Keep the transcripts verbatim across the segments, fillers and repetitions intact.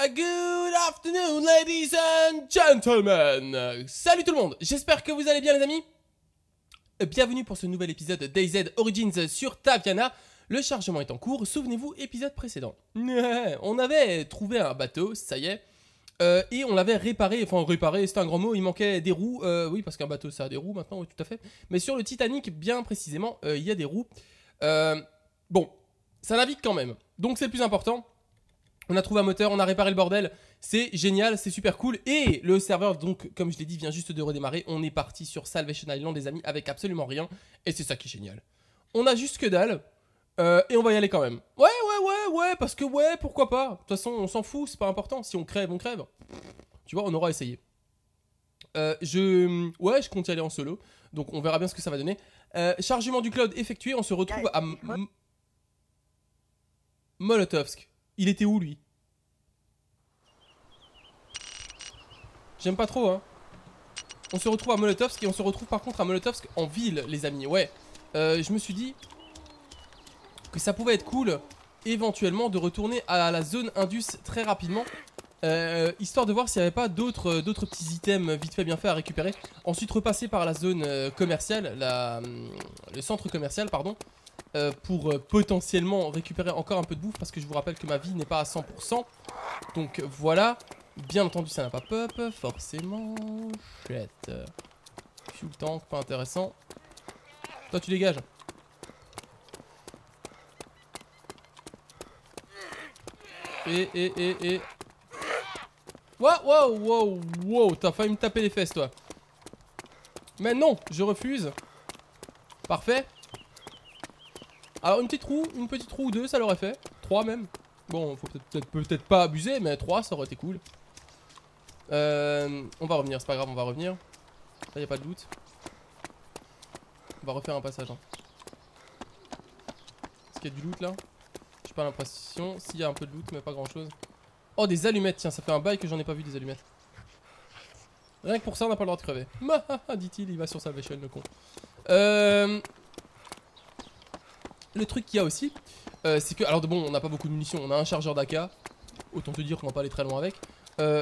Good afternoon, ladies and gentlemen. Salut tout le monde, j'espère que vous allez bien les amis. Bienvenue pour ce nouvel épisode d'A Z Origins sur Taviana. Le chargement est en cours, souvenez-vous, épisode précédent. On avait trouvé un bateau, ça y est. Euh, et on l'avait réparé, enfin réparé, c'est un grand mot, il manquait des roues. Euh, oui, parce qu'un bateau ça a des roues maintenant, oui tout à fait. Mais sur le Titanic, bien précisément, euh, il y a des roues. Euh, bon, ça navigue quand même, donc c'est le plus important. On a trouvé un moteur, on a réparé le bordel, c'est génial, c'est super cool. Et le serveur, donc, comme je l'ai dit, vient juste de redémarrer. On est parti sur Salvation Island, les amis, avec absolument rien. Et c'est ça qui est génial. On a juste que dalle, euh, et on va y aller quand même. Ouais, ouais, ouais, ouais, parce que ouais, pourquoi pas. De toute façon, on s'en fout, c'est pas important. Si on crève, on crève. Tu vois, on aura essayé. Euh, je... Ouais, je compte y aller en solo, donc on verra bien ce que ça va donner. Euh, chargement du cloud effectué, on se retrouve à... M Molotovsk. Il était où lui? J'aime pas trop hein. On se retrouve à Molotovsk et on se retrouve par contre à Molotovsk en ville les amis. Ouais euh, je me suis dit que ça pouvait être cool éventuellement de retourner à la zone Indus très rapidement, euh, histoire de voir s'il n'y avait pas d'autres euh, d'autres petits items vite fait bien fait à récupérer. Ensuite repasser par la zone euh, commerciale, la, euh, le centre commercial pardon, euh, pour euh, potentiellement récupérer encore un peu de bouffe, parce que je vous rappelle que ma vie n'est pas à cent pour cent. Donc voilà. Bien entendu ça n'a pas pop, forcément. Chouette. Fuel tank, pas intéressant. Toi tu dégages. Et et et et Wow wow wow wow. T'as failli me taper les fesses toi. Mais non, je refuse. Parfait. Alors une petite roue, une petite roue ou deux ça l'aurait fait. Trois même. Bon faut peut-être peut-être pas abuser, mais trois ça aurait été cool. Euh, on va revenir, c'est pas grave, on va revenir. Là, y a pas de doute. On va refaire un passage. Hein. Est-ce qu'il y a du loot là? J'ai pas l'impression. S'il y a un peu de loot, mais pas grand chose. Oh, des allumettes, tiens, ça fait un bail que j'en ai pas vu des allumettes. Rien que pour ça, on n'a pas le droit de crever. Dit-il, il va sur Salvation, le con. Euh... Le truc qu'il y a aussi, euh, c'est que. Alors, bon, on n'a pas beaucoup de munitions, on a un chargeur d'A K. Autant te dire qu'on va pas aller très loin avec. Euh.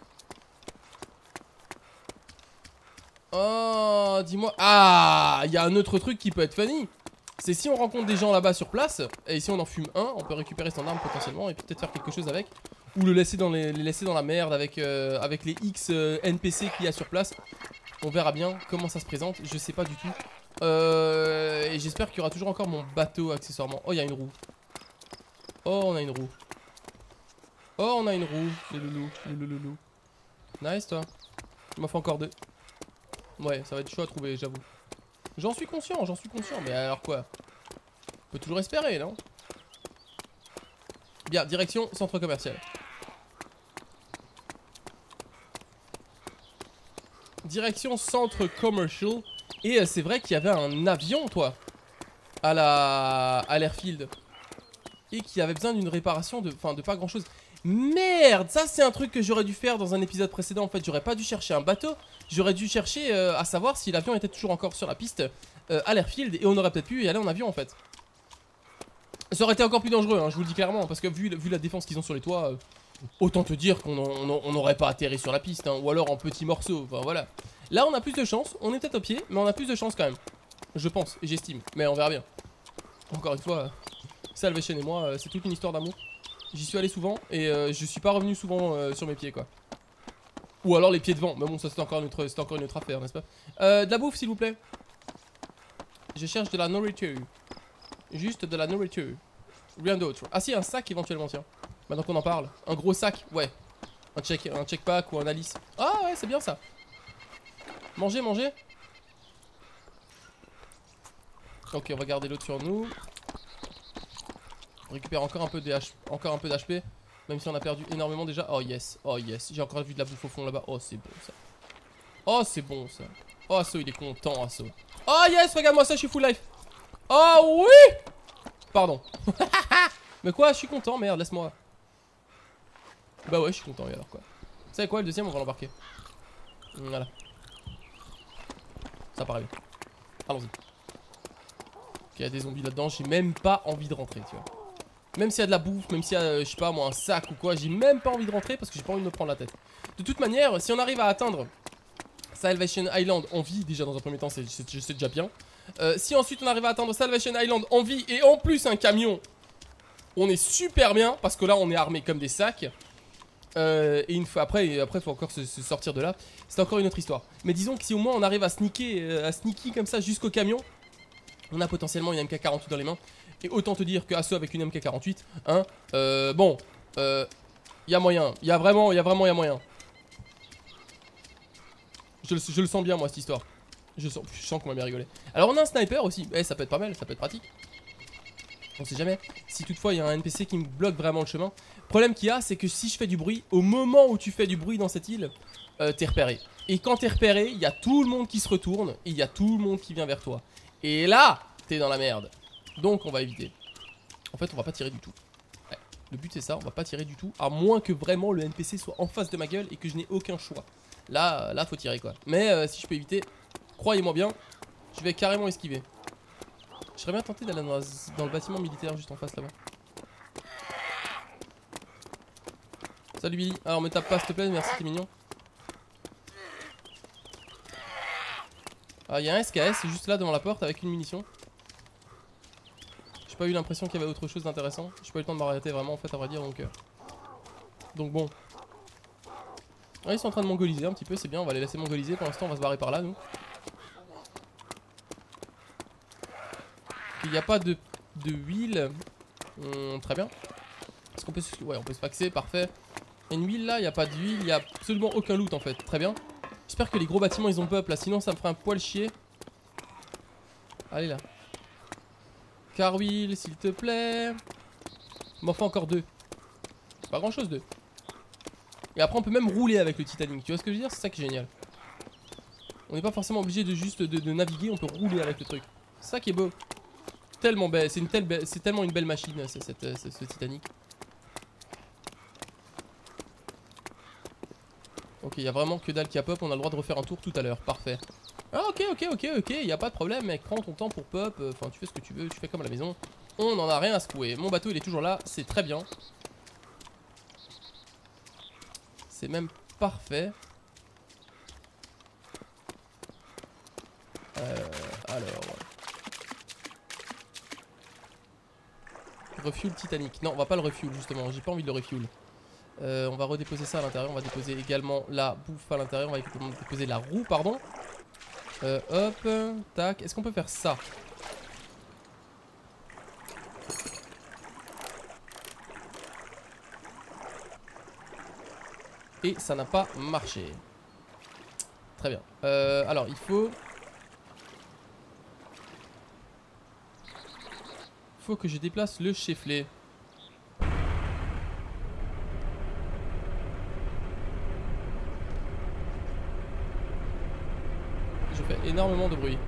Oh, dis-moi. Ah, il y a un autre truc qui peut être funny. C'est si on rencontre des gens là-bas sur place, et si on en fume un, on peut récupérer son arme potentiellement, et puis peut-être faire quelque chose avec. Ou le laisser dans les, les laisser dans la merde avec, euh, avec les X euh, N P C qu'il y a sur place. On verra bien comment ça se présente, je sais pas du tout. Euh, et j'espère qu'il y aura toujours encore mon bateau accessoirement. Oh, il y a une roue. Oh, on a une roue. Oh, on a une roue. Le loulou, le loulou. Nice, toi. Il m'en faut encore deux. Ouais, ça va être chaud à trouver, j'avoue. J'en suis conscient, j'en suis conscient. Mais alors quoi? On peut toujours espérer, non? Bien, direction centre commercial. Direction centre commercial. Et euh, c'est vrai qu'il y avait un avion, toi, à la à l'airfield. Et qui avait besoin d'une réparation de, enfin, de pas grand chose. Merde, ça c'est un truc que j'aurais dû faire dans un épisode précédent. En fait, j'aurais pas dû chercher un bateau. J'aurais dû chercher euh, à savoir si l'avion était toujours encore sur la piste euh, à l'airfield. Et on aurait peut-être pu y aller en avion en fait. Ça aurait été encore plus dangereux, hein, je vous le dis clairement. Parce que vu, vu la défense qu'ils ont sur les toits, euh, autant te dire qu'on n'aurait pas atterri sur la piste, hein, ou alors en petits morceaux. Enfin voilà. Là on a plus de chance, on est peut-être au pied, mais on a plus de chance quand même. Je pense, et j'estime, mais on verra bien. Encore une fois, euh, Salvation et moi, euh, c'est toute une histoire d'amour. J'y suis allé souvent et euh, je suis pas revenu souvent euh, sur mes pieds quoi. Ou alors les pieds devant, mais bon ça c'est encore, encore une autre affaire, n'est-ce pas? euh, De la bouffe s'il vous plaît. Je cherche de la nourriture. Juste de la nourriture. Rien d'autre. Ah si, un sac éventuellement, tiens. Maintenant qu'on en parle. Un gros sac, ouais. Un check, un check pack ou un Alice. Ah ouais, c'est bien ça. Manger, manger. Ok, on va garder l'autre sur nous. On récupère encore un peu de H... encore un peu d'H P. Même si on a perdu énormément déjà. Oh yes, oh yes. J'ai encore vu de la bouffe au fond là-bas. Oh c'est bon ça. Oh c'est bon ça. Oh Asso il est content Asso. Oh yes, regarde-moi ça, je suis full life. Oh oui. Pardon. Mais quoi, je suis content, merde, laisse-moi. Bah ouais, je suis content, et alors quoi. Vous savez quoi, le deuxième on va l'embarquer. Voilà. Ça paraît bien. Allons-y. Ok, il y a des zombies là-dedans, j'ai même pas envie de rentrer, tu vois. Même s'il y a de la bouffe, même s'il y a, euh, je sais pas moi, un sac ou quoi, j'ai même pas envie de rentrer parce que j'ai pas envie de me prendre la tête. De toute manière, si on arrive à atteindre Salvation Island en vie, déjà dans un premier temps, c'est déjà bien. Euh, si ensuite on arrive à atteindre Salvation Island en vie et en plus un camion, on est super bien parce que là on est armé comme des sacs. Euh, et une fois après, et après faut encore se, se sortir de là. C'est encore une autre histoire. Mais disons que si au moins on arrive à sneaker, euh, à sneaker comme ça jusqu'au camion, on a potentiellement une M K quarante-huit dans les mains. Et autant te dire que Asso avec une M K quarante-huit, hein, euh, bon, euh, y a moyen, y a vraiment, y a vraiment, y a moyen. Je, je le sens bien moi cette histoire. Je sens, je sens qu'on va bien rigoler. Alors on a un sniper aussi, eh, ça peut être pas mal, ça peut être pratique. On sait jamais. Si toutefois il y a un N P C qui me bloque vraiment le chemin. Le problème qu'il y a, c'est que si je fais du bruit, au moment où tu fais du bruit dans cette île, euh, t'es repéré. Et quand t'es repéré, il y a tout le monde qui se retourne et il y a tout le monde qui vient vers toi. Et là, t'es dans la merde. Donc on va éviter. En fait, on va pas tirer du tout. Ouais. Le but c'est ça, on va pas tirer du tout, à moins que vraiment le N P C soit en face de ma gueule et que je n'ai aucun choix. Là, là faut tirer quoi. Mais euh, si je peux éviter, croyez-moi bien, je vais carrément esquiver. Je serais bien tenté d'aller dans, dans le bâtiment militaire juste en face là-bas. Salut Billy. Alors me tape pas s'il te plaît, merci, t'es mignon. Ah, il y a un S K S juste là devant la porte avec une munition. J'ai pas eu l'impression qu'il y avait autre chose d'intéressant. J'ai pas eu le temps de m'arrêter vraiment en fait à vrai dire donc. Euh... Donc bon. Ah, ils sont en train de mongoliser un petit peu, c'est bien, on va les laisser mongoliser. Pour l'instant on va se barrer par là nous. Il n'y a pas de, de huile. Hum, très bien. Est-ce qu'on peut se... Ouais, on peut se faxer, parfait. Il y a une huile là, il n'y a pas d'huile, il n'y a absolument aucun loot en fait. Très bien. J'espère que les gros bâtiments ils ont peuple là, sinon ça me ferait un poil chier. Allez là. Car wheel, s'il te plaît. M'en faut encore deux. C'est pas grand chose deux. Et après on peut même rouler avec le Titanic, tu vois ce que je veux dire? C'est ça qui est génial. On n'est pas forcément obligé de juste de, de naviguer, on peut rouler avec le truc. C'est ça qui est beau. Tellement belle, c'est une telle be... c'est tellement une belle machine cette, cette, cette, ce Titanic. Ok, il y a vraiment que dalle qui a pop, on a le droit de refaire un tour tout à l'heure, parfait. Ah ok, ok, ok, ok, il n'y a pas de problème mec, prends ton temps pour pop, enfin euh, tu fais ce que tu veux, tu fais comme à la maison. On n'en a rien à secouer, mon bateau il est toujours là, c'est très bien. C'est même parfait. Euh, alors... Refuel Titanic. Non, on va pas le refuel justement, j'ai pas envie de le refuel. Euh, on va redéposer ça à l'intérieur, on va déposer également la bouffe à l'intérieur, on va déposer la roue, pardon. Euh, hop, tac, est-ce qu'on peut faire ça? Et ça n'a pas marché. Très bien. Euh, alors, il faut... Il faut que je déplace le cheflet. Je fais énormément de bruit.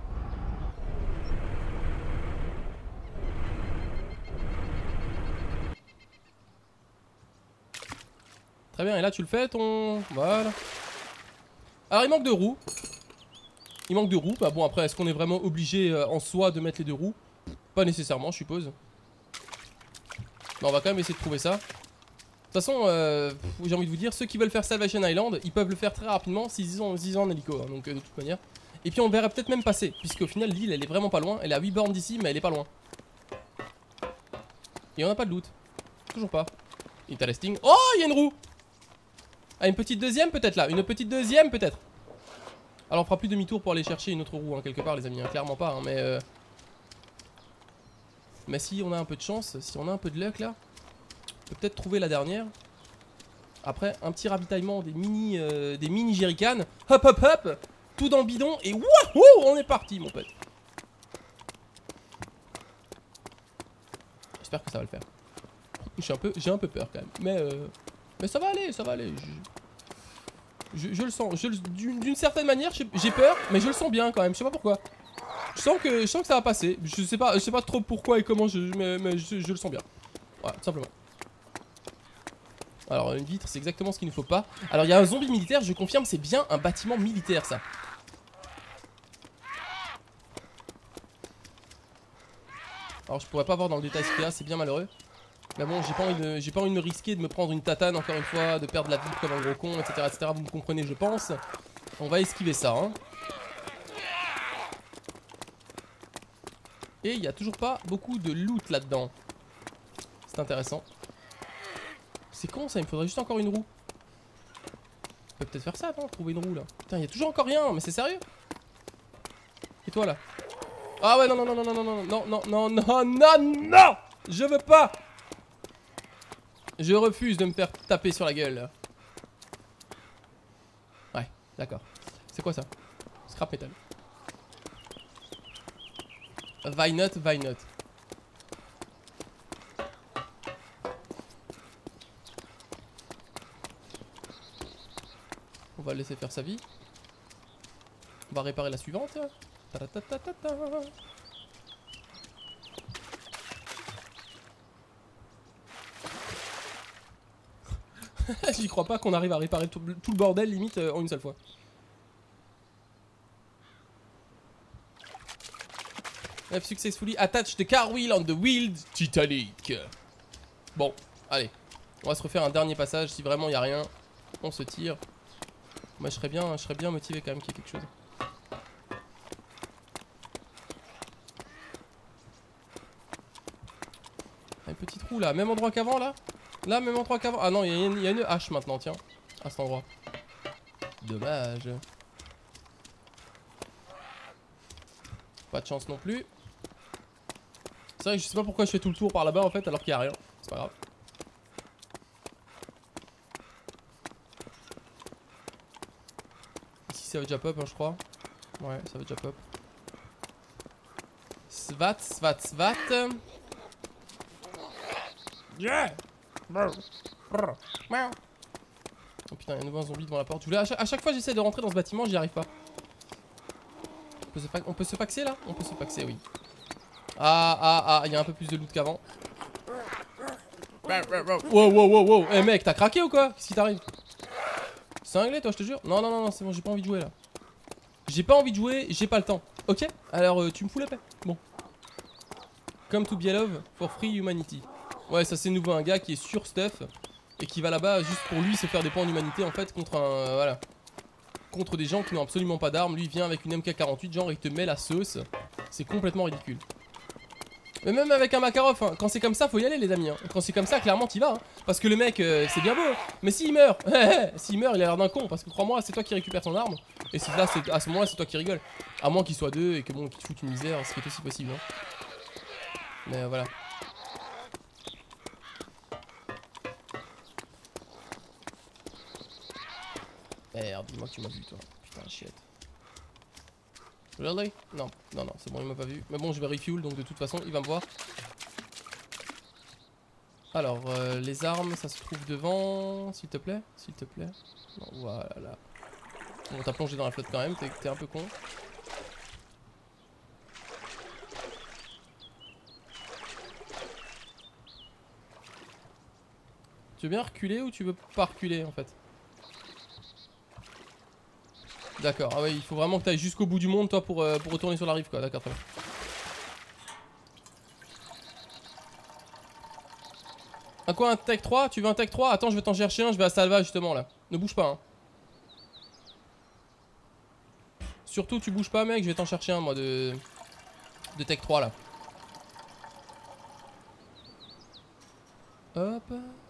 Très bien, et là tu le fais ton... Voilà. Alors il manque de roues. Il manque de roues. Bah bon après, est-ce qu'on est vraiment obligé euh, en soi de mettre les deux roues? Pas nécessairement, je suppose. Mais on va quand même essayer de trouver ça. De toute façon, euh, j'ai envie de vous dire, ceux qui veulent faire Salvation Island, ils peuvent le faire très rapidement s'ils ont, ont en hélico. Hein, donc euh, de toute manière. Et puis on verrait peut-être même passer, puisque au final l'île elle est vraiment pas loin. Elle est à huit bornes d'ici, mais elle est pas loin. Et on n'a pas de loot. Toujours pas. Interesting. Oh, il y a une roue. Ah, une petite deuxième peut-être là. Une petite deuxième peut-être. Alors on fera plus demi-tour pour aller chercher une autre roue hein, quelque part les amis. Hein, clairement pas. Hein, mais euh... mais si on a un peu de chance, si on a un peu de luck là, on peut peut-être trouver la dernière. Après un petit ravitaillement des mini euh, des mini jerrycans. Hop hop hop. Tout dans le bidon et wouhou, on est parti mon pote. J'espère que ça va le faire. J'ai un peu, j'ai un peu peur quand même. Mais euh... mais ça va aller, ça va aller. Je, je, je le sens. D'une certaine manière, j'ai peur, mais je le sens bien quand même. Je sais pas pourquoi. Je sens que, je sens que ça va passer. Je sais pas, je sais pas trop pourquoi et comment, je, mais, mais je, je le sens bien. Voilà, tout simplement. Alors une vitre, c'est exactement ce qu'il ne faut pas. Alors il y a un zombie militaire, je confirme, c'est bien un bâtiment militaire ça. Alors je pourrais pas voir dans le détail ce qu'il y a, c'est bien malheureux. Mais bon, j'ai pas envie de, j'ai pas envie de me risquer de me prendre une tatane encore une fois, de perdre la vie comme un gros con, et cetera, et cetera. Vous me comprenez, je pense. On va esquiver ça, hein. Et il y a toujours pas beaucoup de loot là-dedans. C'est intéressant. C'est con ça, il me faudrait juste encore une roue. On peut peut-être faire ça, non? Trouver une roue là. Putain, il y a toujours encore rien, mais c'est sérieux? Et toi là? Ah ouais, non, non, non, non, non, non, non, non, non, non, non, non, je veux pas. Je refuse de me faire taper sur la gueule. Ouais, d'accord. C'est quoi ça? Scrap metal. Why not, why not? On va le laisser faire sa vie. On va réparer la suivante. J'y crois pas qu'on arrive à réparer tout, tout le bordel limite euh, en une seule fois. I've successfully attached the car wheel on the wheeled Titanic. Bon, allez. On va se refaire un dernier passage. Si vraiment il n'y a rien, on se tire. Moi je serais bien, je serais bien motivé quand même qu'il y ait quelque chose. Un petit trou là, même endroit qu'avant là. Là, même endroit qu'avant. Ah non, il y, y a une hache maintenant, tiens. À cet endroit. Dommage. Pas de chance non plus. C'est vrai que je sais pas pourquoi je fais tout le tour par là-bas en fait alors qu'il n'y a rien. C'est pas grave. Ici ça va déjà pop hein, je crois. Ouais ça va déjà pop. Svat, svat, svat. Yeah. Oh putain il y a un nouveau zombie devant la porte. Je voulais, à, chaque, à chaque fois j'essaie de rentrer dans ce bâtiment, j'y arrive pas. On peut, se on peut se faxer là? On peut se faxer oui. Ah ah ah, il y a un peu plus de loot qu'avant. Wow wow wow wow. Eh mec, t'as craqué ou quoi? Qu'est-ce qui t'arrive? Cinglé toi je te jure? Non non non non c'est bon, j'ai pas envie de jouer là. J'ai pas envie de jouer, j'ai pas le temps. Ok? Alors euh, tu me fous la paix. Bon. Come to Bielov for free humanity. Ouais ça c'est nouveau, un gars qui est sur stuff et qui va là-bas juste pour lui se faire des points en humanité en fait contre un... Euh, voilà. Contre des gens qui n'ont absolument pas d'armes. Lui il vient avec une M K quarante-huit genre il te met la sauce. C'est complètement ridicule. Mais même avec un Makarov, hein, quand c'est comme ça, faut y aller les amis. Hein. Quand c'est comme ça, clairement, t'y vas. Hein. Parce que le mec, euh, c'est bien beau. Mais s'il meurt, s'il meurt, il a l'air d'un con. Parce que crois-moi, c'est toi qui récupères son arme. Et là, à ce moment-là, c'est toi qui rigole. À moins qu'il soit deux et que bon, qu'il te foute une misère, ce qui est aussi possible. Hein. Mais euh, voilà. Merde, dis-moi que tu m'as vu, toi. Putain, shit. Really? Non, non, non, c'est bon, il m'a pas vu. Mais bon, je vais refuel, donc de toute façon, il va me voir. Alors, euh, les armes, ça se trouve devant, s'il te plaît, s'il te plaît. Non, voilà, là. Bon, t'as plongé dans la flotte quand même, t'es un peu con. Tu veux bien reculer ou tu veux pas reculer, en fait? D'accord, ah ouais, il faut vraiment que tu ailles jusqu'au bout du monde, toi, pour, euh, pour retourner sur la rive, quoi. D'accord, très bien. Un quoi, un tech trois? Tu veux un tech trois? Attends, je vais t'en chercher un, je vais à Salva, justement, là. Ne bouge pas, hein. Surtout, tu bouges pas, mec, je vais t'en chercher un, moi, de... de tech trois, là. Hop.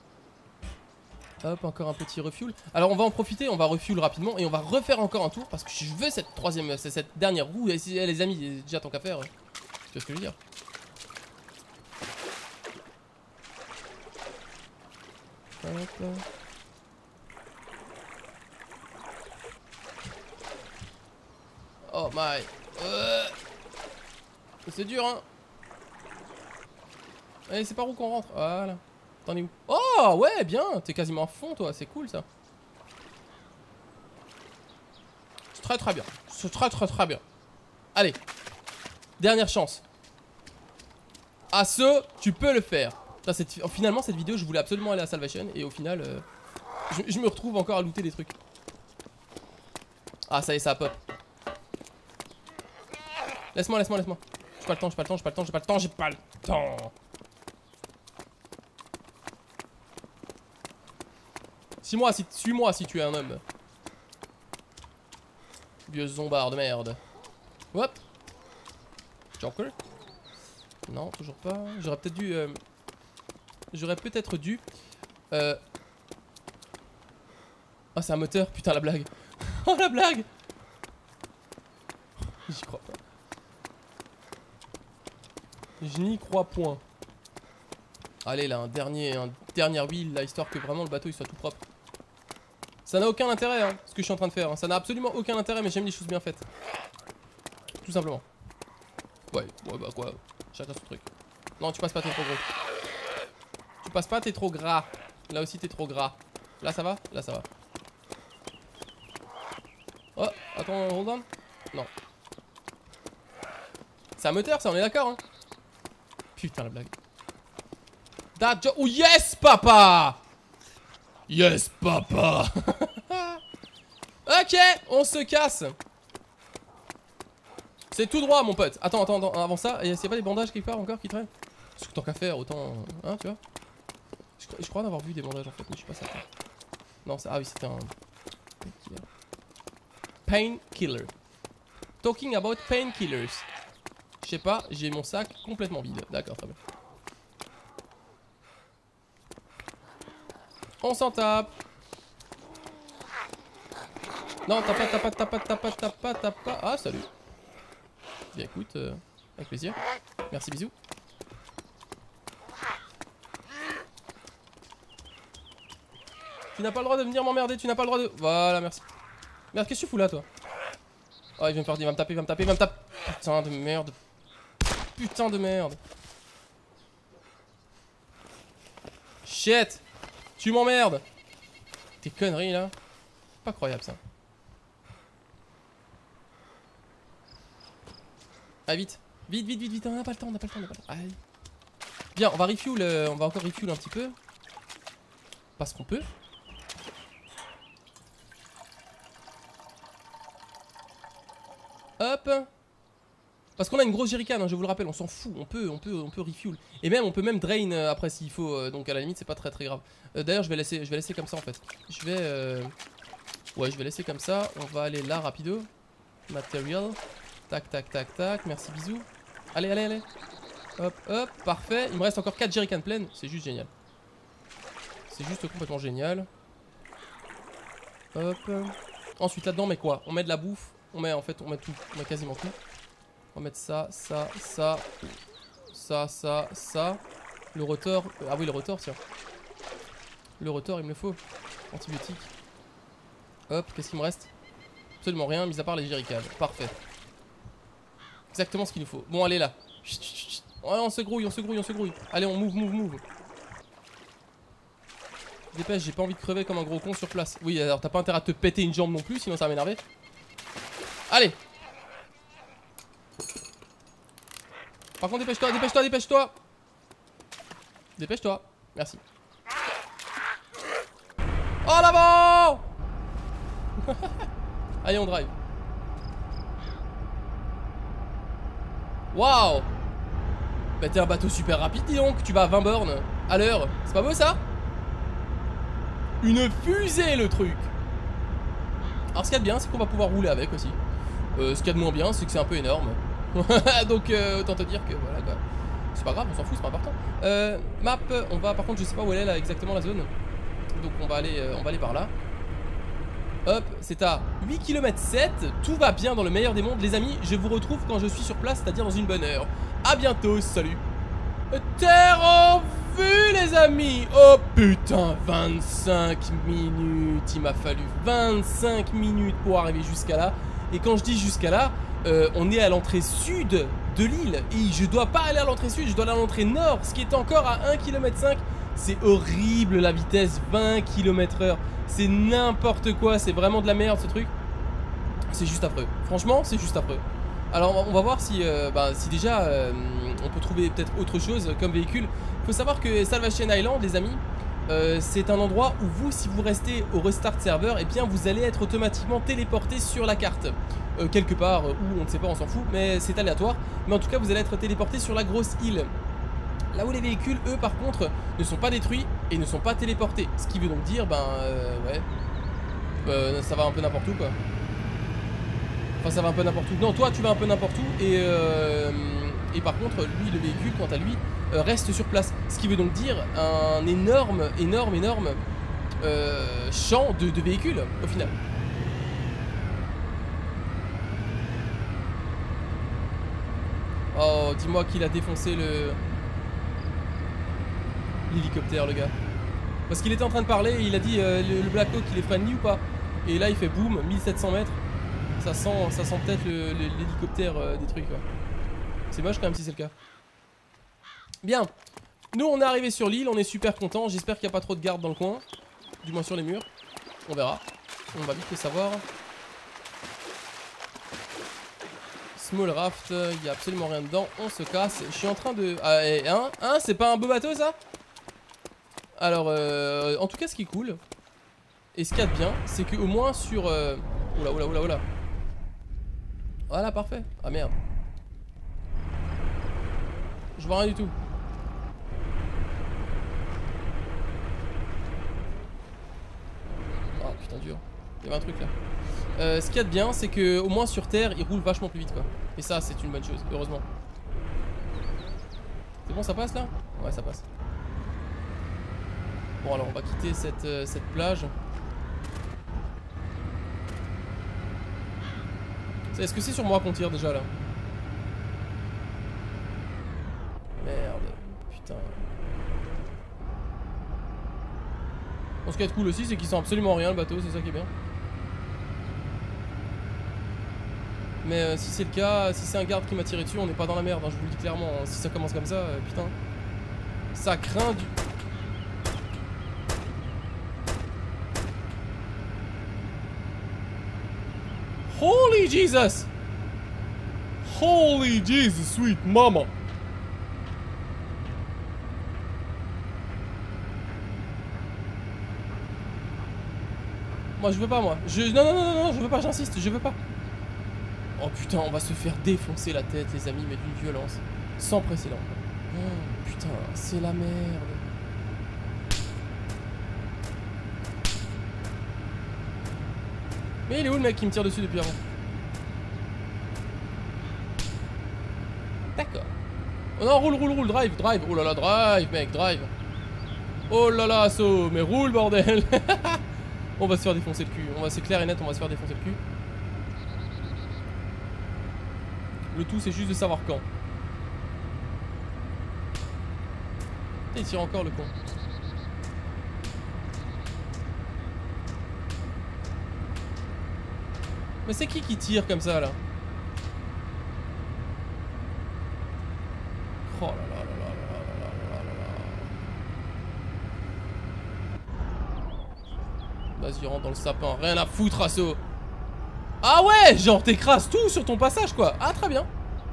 Hop, encore un petit refuel. Alors on va en profiter, on va refuel rapidement et on va refaire encore un tour parce que je veux cette troisième, cette dernière roue. Et si, les amis, déjà tant qu'à faire, tu vois ce que je veux dire. Hop. Oh my. Euh... C'est dur hein. Allez, c'est par où qu'on rentre? Voilà. T'en es où? Oh ouais bien, t'es quasiment à fond toi, c'est cool ça. C'est très très bien. C'est très très très bien. Allez. Dernière chance. Asso, tu peux le faire. Putain, cette... Finalement cette vidéo je voulais absolument aller à Salvation. Et au final euh, je, je me retrouve encore à looter des trucs. Ah ça y est ça pop. Laisse-moi, laisse-moi, laisse-moi. J'ai pas le temps, j'ai pas le temps, j'ai pas le temps, j'ai pas le temps, j'ai pas le temps. Suis-moi si, suis-moi si tu es un homme. Vieux zombard de merde. Hop. Joker. Non, toujours pas. J'aurais peut-être dû... Euh... J'aurais peut-être dû... Euh... Oh, c'est un moteur. Putain, la blague. Oh, la blague. J'y crois pas. Je n'y crois point. Allez, là, un dernier, un dernier wheel, là, histoire que vraiment le bateau il soit tout propre. Ça n'a aucun intérêt, hein, ce que je suis en train de faire. Hein. Ça n'a absolument aucun intérêt, mais j'aime les choses bien faites. Tout simplement. Ouais, ouais, bah quoi. Chacun son truc. Non, tu passes pas, t'es trop gros. Tu passes pas, t'es trop gras. Là aussi, t'es trop gras. Là, ça va? Là, ça va. Oh, attends, hold on. Non. C'est un moteur, ça, on est d'accord, hein? Putain, la blague. That jo- oh, yes, papa! Yes, papa! Ok, on se casse. C'est tout droit, mon pote. Attends, attends, attends, avant ça, il y a pas des bandages quelque part encore qui traînent? Parce que tant qu'à faire, autant. Hein, tu vois? Je, je crois en avoir vu des bandages en fait, mais je suis pas certain. Non, ah oui, c'était un. Painkiller. Talking about painkillers. Je sais pas, j'ai mon sac complètement vide. D'accord, très bien. On s'en tape. Non, t'as pas, t'as pas, t'as pas, t'as pas, t'as pas, t'as pas. Ah, salut. Bien, écoute, euh, avec plaisir. Merci, bisous. Tu n'as pas le droit de venir m'emmerder, tu n'as pas le droit de... Voilà, merci. Merde, qu'est-ce que tu fous là, toi? Oh, il vient me faire, il va me taper, il va me taper, il va me taper. Putain de merde. Putain de merde. Shit. Tu m'emmerdes. Tes conneries, là. Pas croyable, ça. Ah, vite. Vite, vite, vite, vite. On n'a pas le temps, on n'a pas le temps, on n'a pas le temps. Allez. Bien, on va refuel, euh, on va encore refuel un petit peu. Parce qu'on peut. Hop. Parce qu'on a une grosse jerrycan, hein, je vous le rappelle, on s'en fout, on peut, on peut, on peut refuel. Et même, on peut même drain euh, après s'il faut, euh, donc à la limite c'est pas très très grave. Euh, D'ailleurs je vais laisser, je vais laisser comme ça en fait. Je vais, euh... ouais je vais laisser comme ça, on va aller là rapido. Material, tac tac tac tac, merci bisous. Allez allez allez. Hop hop, parfait, il me reste encore quatre jerrycans pleines, c'est juste génial. C'est juste complètement génial. Hop. Ensuite là-dedans on met quoi? On met de la bouffe, on met en fait, on met tout, on met quasiment tout. On va mettre ça, ça, ça, ça, ça, ça. Le rotor. Ah oui, le rotor, tiens. Le rotor, il me le faut. Antibiotique. Hop, qu'est-ce qu'il me reste? Absolument rien, mis à part les jerrycans. Parfait. Exactement ce qu'il nous faut. Bon, allez là. Chut, chut, chut. Ouais, on se grouille, on se grouille, on se grouille. Allez, on move, move, move. Dépêche, j'ai pas envie de crever comme un gros con sur place. Oui, alors t'as pas intérêt à te péter une jambe non plus, sinon ça va m'énerver. Allez. Par contre, dépêche-toi, dépêche-toi, dépêche-toi. Dépêche-toi. Merci. Oh, l'avant. Allez, on drive. Waouh. Bah, t'es un bateau super rapide, dis donc. Tu vas à vingt bornes à l'heure. C'est pas beau, ça? Une fusée, le truc. Alors, ce qu'il y a de bien, c'est qu'on va pouvoir rouler avec aussi. Euh, ce qu'il y a de moins bien, c'est que c'est un peu énorme. Donc euh, autant te dire que voilà quoi. C'est pas grave, on s'en fout, c'est pas important. euh, Map, on va par contre je sais pas où elle est là exactement la zone. Donc on va aller, euh, on va aller par là. Hop, c'est à huit kilomètres sept. Tout va bien dans le meilleur des mondes les amis. Je vous retrouve quand je suis sur place, c'est à dire dans une bonne heure. A bientôt, salut. Terre en vue les amis. Oh putain, vingt-cinq minutes. Il m'a fallu vingt-cinq minutes pour arriver jusqu'à là. Et quand je dis jusqu'à là, Euh, on est à l'entrée sud de l'île. Et je dois pas aller à l'entrée sud, je dois aller à l'entrée nord. Ce qui est encore à un virgule cinq kilomètres. C'est horrible la vitesse, vingt kilomètres heure. C'est n'importe quoi, c'est vraiment de la merde ce truc. C'est juste affreux, franchement c'est juste affreux. Alors on va voir si, euh, bah, si déjà euh, on peut trouver peut-être autre chose comme véhicule. Il faut savoir que Salvation Island les amis, Euh, c'est un endroit où vous, si vous restez au restart server, et eh bien vous allez être automatiquement téléporté sur la carte. Euh, quelque part euh, où on ne sait pas, on s'en fout, mais c'est aléatoire. Mais en tout cas, vous allez être téléporté sur la grosse île. Là où les véhicules, eux, par contre, ne sont pas détruits et ne sont pas téléportés. Ce qui veut donc dire, ben, euh, ouais, euh, ça va un peu n'importe où, quoi. Enfin, ça va un peu n'importe où. Non, toi, tu vas un peu n'importe où et, euh, et par contre, lui, le véhicule, quant à lui, euh, reste sur place. Ce qui veut donc dire un énorme, énorme, énorme euh, champ de, de véhicules, au final. Oh, dis-moi qu'il a défoncé le... l'hélicoptère, le gars. Parce qu'il était en train de parler et il a dit euh, le, le Black Hawk, il est friendly ou pas? Et là, il fait boum, mille sept cents mètres. Ça sent, ça sent peut-être l'hélicoptère euh, détruit, quoi. C'est moche quand même si c'est le cas. Bien. Nous, on est arrivé sur l'île, on est super content. J'espère qu'il n'y a pas trop de gardes dans le coin. Du moins sur les murs. On verra. On va vite le savoir. Small raft, il n'y a absolument rien dedans. On se casse. Je suis en train de... Ah, et, hein, hein, c'est pas un beau bateau, ça? Alors, euh, en tout cas, ce qui est cool, et ce qu'il y a de bien, c'est qu'au moins sur... Euh... Oula, oula, oula, oula. Voilà, parfait. Ah, merde. Je vois rien du tout. Oh, putain, dur. Il y avait un truc, là. Euh, ce qu'il y a de bien, c'est que au moins sur Terre, il roule vachement plus vite, quoi. Et ça, c'est une bonne chose, heureusement. C'est bon, ça passe, là? Ouais, ça passe. Bon, alors, on va quitter cette, euh, cette plage. Est-ce que c'est sur moi qu'on tire déjà là? Merde, putain. Bon, ce qui est cool aussi, c'est qu'ils sent absolument rien le bateau, c'est ça qui est bien. Mais euh, si c'est le cas, si c'est un garde qui m'a tiré dessus, on n'est pas dans la merde, hein, je vous le dis clairement. Hein. Si ça commence comme ça, euh, putain. Ça craint du... Holy Jesus! Holy Jesus, sweet mama! Moi je veux pas moi. Je... Non non non non non, je veux pas, j'insiste, je veux pas. Oh putain, on va se faire défoncer la tête les amis, mais d'une violence sans précédent. Oh putain, c'est la merde. Mais il est où le mec qui me tire dessus depuis avant? D'accord. Oh non, roule, roule, roule, drive, drive. Oh là là, drive mec, drive. Oh là là, assaut, mais roule bordel. On va se faire défoncer le cul. On va, c'est clair et net, on va se faire défoncer le cul. Le tout, c'est juste de savoir quand. Il tire encore le con. Mais c'est qui qui tire comme ça là? Oh là là là là là là là là là. Vas-y, rentre dans le sapin. Rien à foutre, assaut. Ah ouais, genre t'écrases tout sur ton passage quoi. Ah très bien.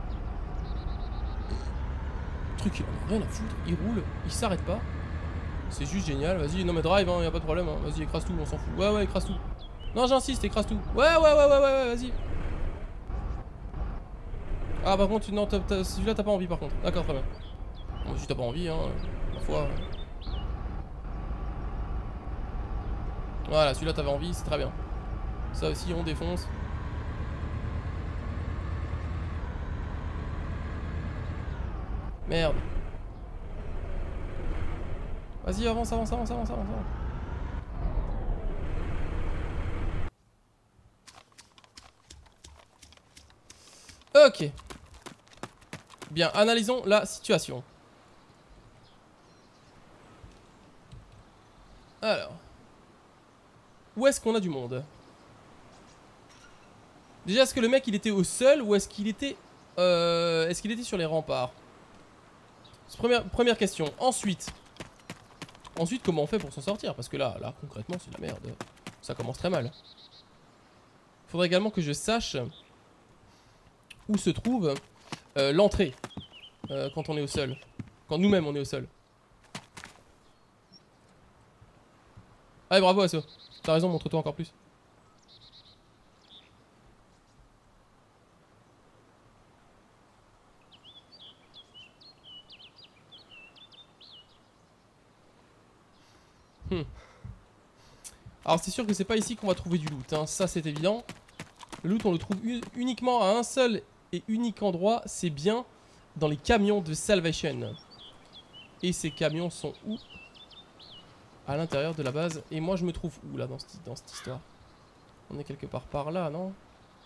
Le truc, il en a rien à foutre. Il roule, il s'arrête pas. C'est juste génial. Vas-y, non mais drive, hein, y a pas de problème. Hein. Vas-y, écrase tout, on s'en fout. Ouais, ouais, écrase tout. Non, j'insiste, écrase tout. Ouais, ouais, ouais, ouais, ouais, ouais, vas-y. Ah, par contre, non, celui-là, t'as pas envie, par contre. D'accord, très bien. Bon, si t'as pas envie, hein, ma foi. Voilà, celui-là, t'avais envie, c'est très bien. Ça aussi, on défonce. Merde. Vas-y, avance, avance, avance, avance, avance. Ok. Bien, analysons la situation. Alors. Où est-ce qu'on a du monde? Déjà, est-ce que le mec il était au sol ou est-ce qu'il était... Euh, est-ce qu'il était sur les remparts? C'est première, première question. Ensuite... Ensuite, comment on fait pour s'en sortir? Parce que là, là, concrètement, c'est de la merde. Ça commence très mal. Faudrait également que je sache où se trouve euh, l'entrée euh, quand on est au sol. Quand nous-mêmes on est au sol. Allez, bravo, Asso. T'as raison, montre-toi encore plus. Hmm. Alors c'est sûr que c'est pas ici qu'on va trouver du loot, hein. Ça c'est évident. Le loot on le trouve uniquement à un seul et unique endroit, c'est bien dans les camions de Salvation. Et ces camions sont où? À l'intérieur de la base. Et moi je me trouve où là dans cette, dans cette histoire? On est quelque part par là, non?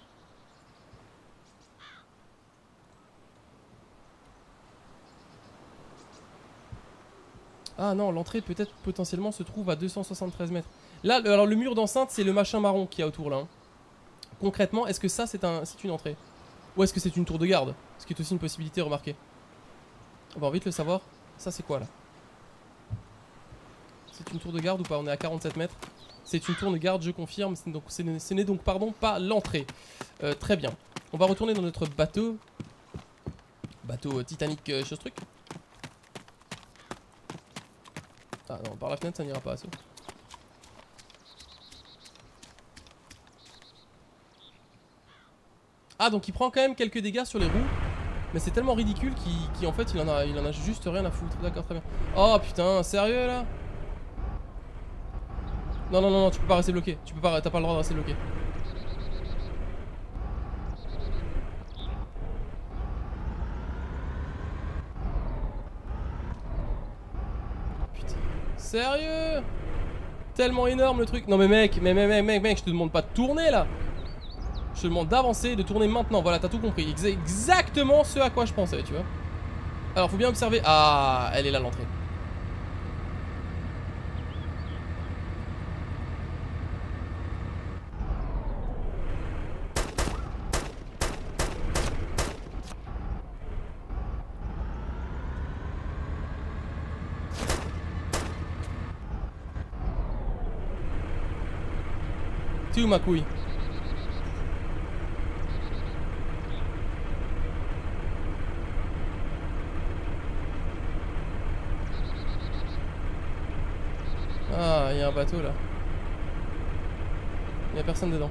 Ah non, l'entrée peut-être potentiellement se trouve à deux cent soixante-treize mètres. Là, le, alors le mur d'enceinte, c'est le machin marron qu'il y a autour là. Hein. Concrètement, est-ce que ça c'est un, c'est une entrée? Ou est-ce que c'est une tour de garde? Ce qui est aussi une possibilité, remarquée. On va vite le savoir. Ça c'est quoi là? C'est une tour de garde ou pas? On est à quarante-sept mètres. C'est une tour de garde, je confirme. Donc, ce n'est donc pardon, pas l'entrée. Euh, très bien. On va retourner dans notre bateau. Bateau euh, Titanic, euh, chose truc. Ah non, par la fenêtre ça n'ira pas. Ça. Ah donc il prend quand même quelques dégâts sur les roues. Mais c'est tellement ridicule qu'il qu en fait il en, a, il en a juste rien à foutre. D'accord, très bien. Oh putain, sérieux là? Non non non non, tu peux pas rester bloqué. Tu peux pas, t'as pas le droit de rester bloqué. Putain. Sérieux? Tellement énorme le truc. Non mais mec, mais mec, mec, mec, je te demande pas de tourner là. Je te demande d'avancer et de tourner maintenant. Voilà, t'as tout compris. Exa exactement ce à quoi je pensais, tu vois. Alors, faut bien observer. Ah, elle est là l'entrée. T'es où ma couille? Ah, il y a un bateau là. Il y a personne dedans.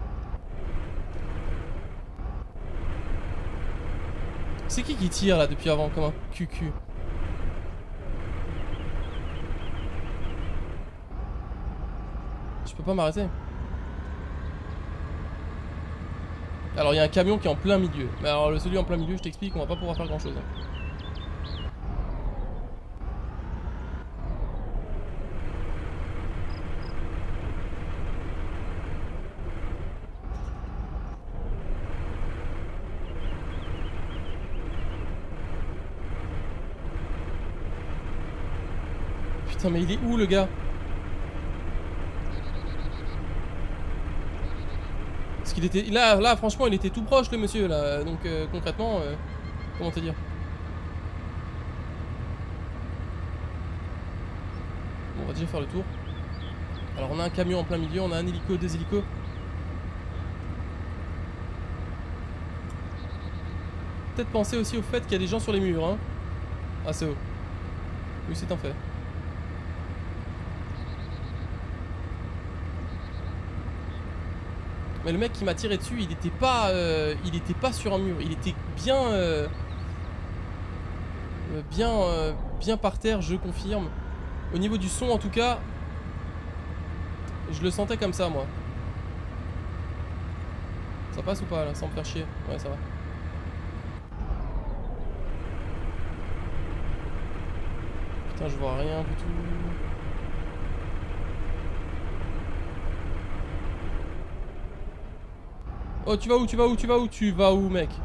C'est qui qui tire là depuis avant comme un cucu? Je peux pas m'arrêter. Alors il y a un camion qui est en plein milieu. Mais alors le celui en plein milieu, je t'explique, on va pas pouvoir faire grand chose. Hein. Putain mais il est où le gars? Parce qu'il était... Là, là franchement il était tout proche le monsieur là. Donc euh, concrètement, euh, comment te dire? Bon, on va déjà faire le tour. Alors on a un camion en plein milieu, on a un hélico, deux hélicos. Peut-être penser aussi au fait qu'il y a des gens sur les murs hein. Ah c'est haut. Oui c'est un fait. Mais le mec qui m'a tiré dessus, il était pas, euh, il était pas sur un mur, il était bien, euh, euh, bien, euh, bien par terre, je confirme. Au niveau du son, en tout cas, je le sentais comme ça, moi. Ça passe ou pas là, sans me faire chier? Ouais, ça va. Putain, je vois rien du tout. Oh, tu vas où? Tu vas où? Tu vas où? Tu vas où, mec?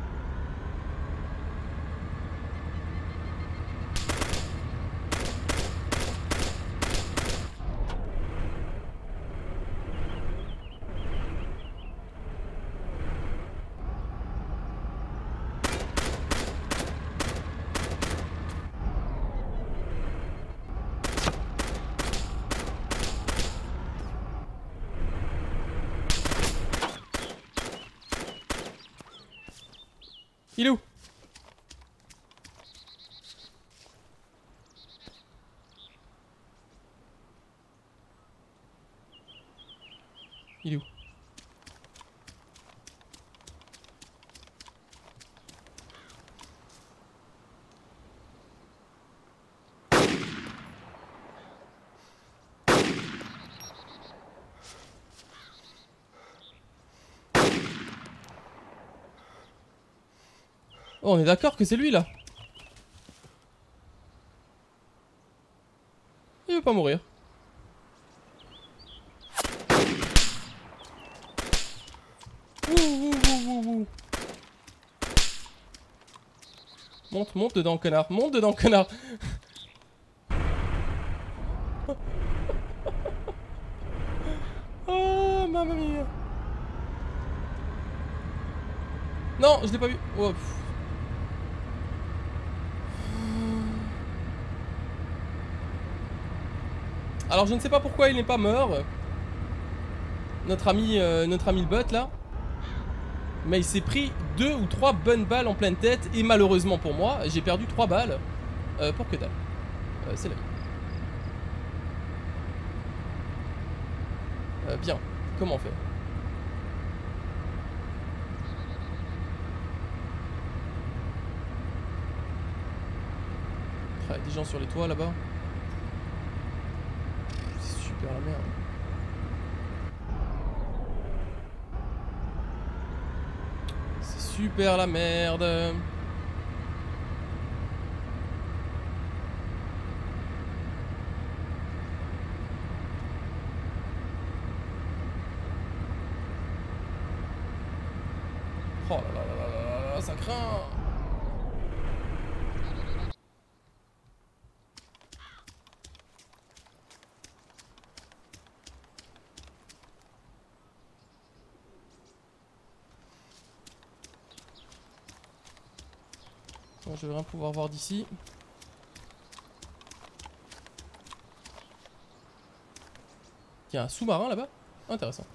Il est où? Il est où? Oh, on est d'accord que c'est lui là. Il veut pas mourir. Ouh, ouh, ouh, ouh, ouh. Monte, monte dedans, connard. Monte dedans, connard. Oh, mamma mia. Non, je l'ai pas vu. Oh, pff. Alors, je ne sais pas pourquoi il n'est pas mort. Notre ami, euh, notre ami le bot là. Mais il s'est pris deux ou trois bonnes balles en pleine tête. Et malheureusement pour moi, j'ai perdu trois balles. Euh, pour que dalle. Euh, c'est la vie. Euh, bien. Comment on fait? Ah, des gens sur les toits là-bas. C'est super la merde. C'est super la merde. Oh là là là là là là, ça craint. Bon, je vais rien pouvoir voir d'ici. Il y a un sous-marin là-bas. Intéressant.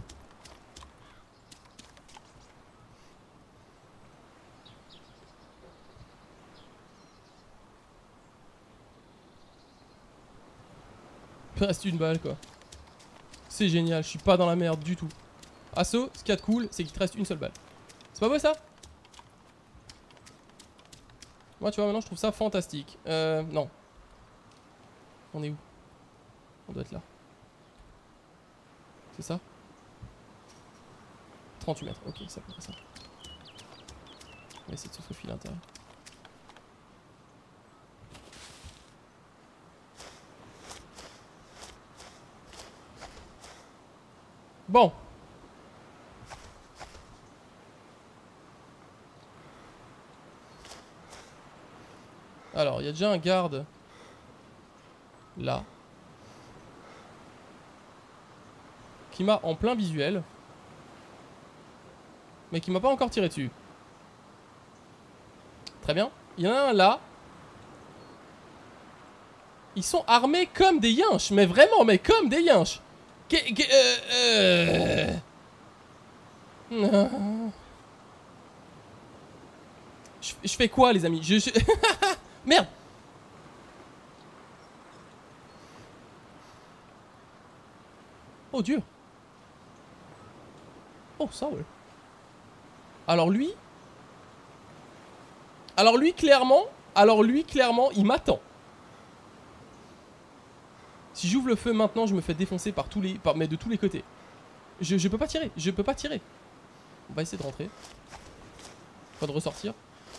Il reste une balle quoi. C'est génial, je suis pas dans la merde du tout. Asso, ce qu'il y a de cool, c'est qu'il te reste une seule balle. C'est pas beau ça? Moi tu vois maintenant je trouve ça fantastique. Euh non. On est où? On doit être là. C'est ça? trente-huit mètres, ok, c'est à peu près ça. On va essayer de se faufiler à l'intérieur. Bon. Alors, il y a déjà un garde. Là. Qui m'a en plein visuel. Mais qui m'a pas encore tiré dessus. Très bien. Il y en a un là. Ils sont armés comme des yinches. Mais vraiment, mais comme des yinches. Que, que, euh, euh... Je, je fais quoi les amis? Je, je... Merde. Oh Dieu. Oh ça ouais. Alors lui. Alors lui clairement. Alors lui clairement il m'attend. Si j'ouvre le feu maintenant je me fais défoncer par tous les. Par, mais de tous les côtés. Je, je peux pas tirer. Je peux pas tirer. On va essayer de rentrer. Pas de ressortir.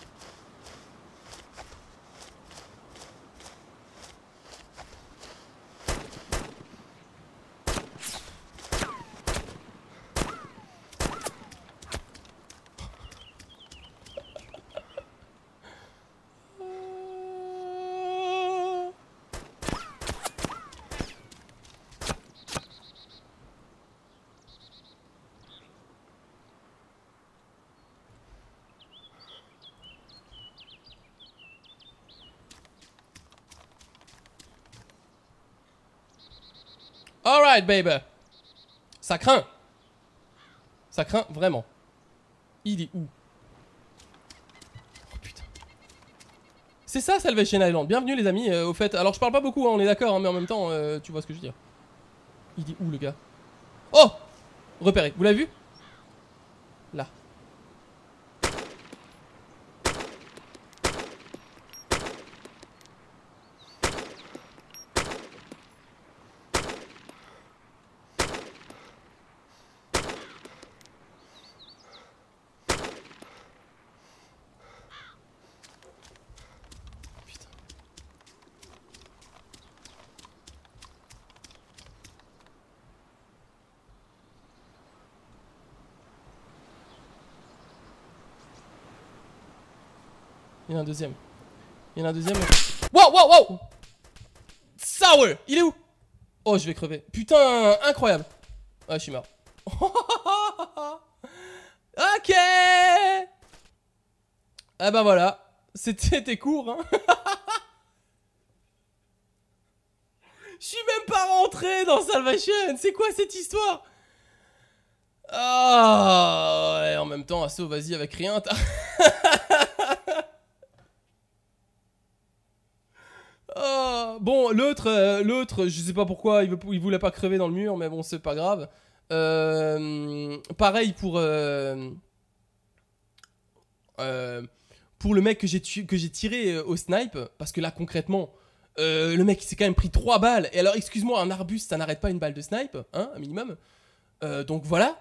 Alright, baby. Ça craint. Ça craint vraiment. Il est où? Oh putain. C'est ça Salvation Island. Bienvenue les amis. Euh, au fait, alors je parle pas beaucoup, hein, on est d'accord, hein, mais en même temps, euh, tu vois ce que je veux dire. Il est où le gars? Oh! Repéré. Vous l'avez vu? Là. Il y en a un deuxième. Il y en a un deuxième. Wow, wow, wow. Sour. Il est où? Oh, je vais crever. Putain, incroyable. Ouais, je suis mort. Ok. Ah bah voilà. C'était court, hein. Je suis même pas rentré dans Salvation. C'est quoi cette histoire? Ah, oh, ouais, en même temps, Asso, vas-y avec rien. Oh, bon, l'autre, euh, l'autre, je sais pas pourquoi, il, veut, il voulait pas crever dans le mur, mais bon, c'est pas grave. Euh, pareil pour euh, euh, pour le mec que j'ai que j'ai tiré au snipe, parce que là concrètement, euh, le mec il s'est quand même pris trois balles. Et alors, excuse-moi, un arbuste, ça n'arrête pas une balle de snipe, hein, un minimum. Euh, donc voilà.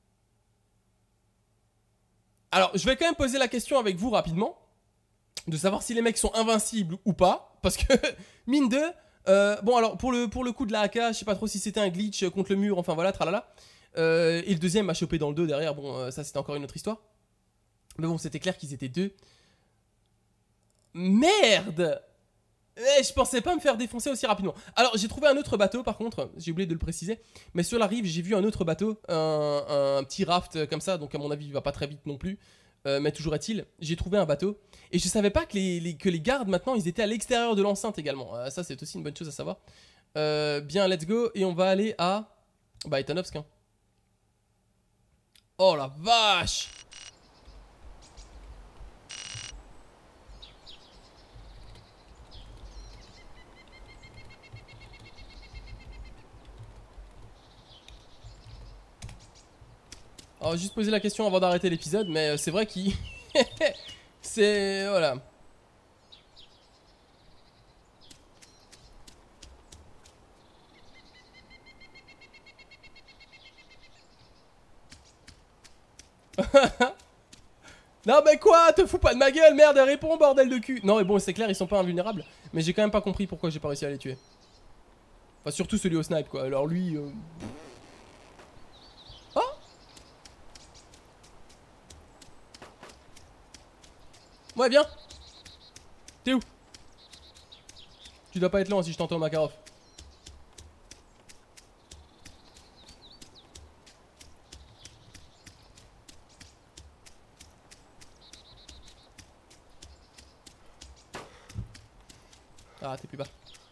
Alors, je vais quand même poser la question avec vous rapidement, de savoir si les mecs sont invincibles ou pas, parce que, mine de... Euh, bon, alors, pour le, pour le coup de la A K, je sais pas trop si c'était un glitch contre le mur, enfin voilà, tralala. Euh, et le deuxième m'a chopé dans le dos derrière, bon, euh, ça c'était encore une autre histoire. Mais bon, c'était clair qu'ils étaient deux. Merde! Eh, je pensais pas me faire défoncer aussi rapidement. Alors, j'ai trouvé un autre bateau, par contre, j'ai oublié de le préciser. Mais sur la rive, j'ai vu un autre bateau, un, un petit raft comme ça, donc à mon avis, il va pas très vite non plus. Euh, mais toujours est-il, j'ai trouvé un bateau. Et je savais pas que les, les, que les gardes, maintenant, ils étaient à l'extérieur de l'enceinte également. Euh, ça, c'est aussi une bonne chose à savoir. Euh, bien, let's go. Et on va aller à... Bah, Etanovsk, hein. Oh la vache! Alors, juste poser la question avant d'arrêter l'épisode, mais c'est vrai qu'il... c'est... Voilà. Non mais quoi? Te fous pas de ma gueule, merde, réponds, bordel de cul. Non mais bon, c'est clair, ils sont pas invulnérables. Mais j'ai quand même pas compris pourquoi j'ai pas réussi à les tuer. Enfin, surtout celui au snipe, quoi. Alors lui... Euh... Oh! Ouais, viens. T'es où? Tu dois pas être loin si je t'entends, Makarov. Ah, t'es plus bas.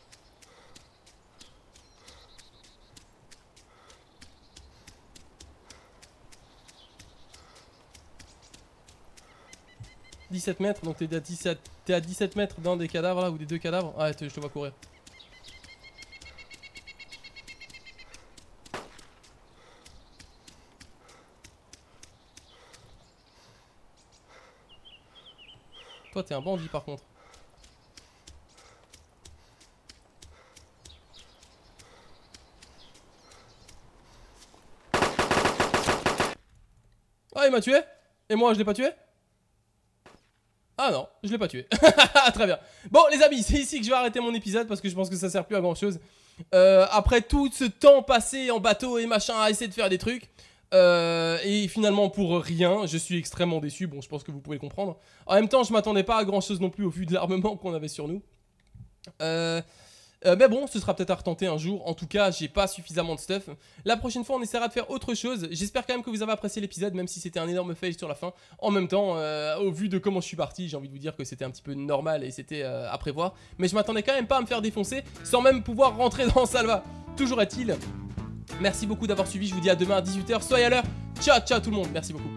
dix-sept mètres, donc t'es à dix-sept, t'es à dix-sept mètres dans des cadavres là, ou des deux cadavres. Ah, je te vois courir. Toi, t'es un bandit par contre. Ah, il m'a tué. Et moi, je l'ai pas tué? Ah non, je l'ai pas tué. Très bien. Bon, les amis, c'est ici que je vais arrêter mon épisode parce que je pense que ça sert plus à grand chose. Euh, après tout ce temps passé en bateau et machin à essayer de faire des trucs. Euh, et finalement pour rien, je suis extrêmement déçu. Bon, je pense que vous pouvez le comprendre. En même temps, je m'attendais pas à grand chose non plus au vu de l'armement qu'on avait sur nous. Euh... Euh, mais bon, ce sera peut-être à retenter un jour. En tout cas, j'ai pas suffisamment de stuff. La prochaine fois, on essaiera de faire autre chose. J'espère quand même que vous avez apprécié l'épisode, même si c'était un énorme fail sur la fin. En même temps, euh, au vu de comment je suis parti, j'ai envie de vous dire que c'était un petit peu normal et c'était euh, à prévoir. Mais je m'attendais quand même pas à me faire défoncer sans même pouvoir rentrer dans Salva. Toujours est-il. Merci beaucoup d'avoir suivi. Je vous dis à demain à dix-huit heures. Soyez à l'heure. Ciao, ciao tout le monde. Merci beaucoup.